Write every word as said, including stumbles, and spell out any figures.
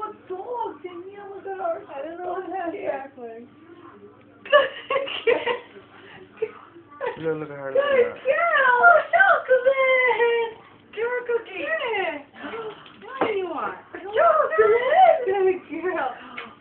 want dogs, and you look at our. I don't know what has back legs. Look, look at her. Good Look at her. girl. Oh, chocolate. Girl cookie. Yeah. What do you want? Chocolate. Good girl.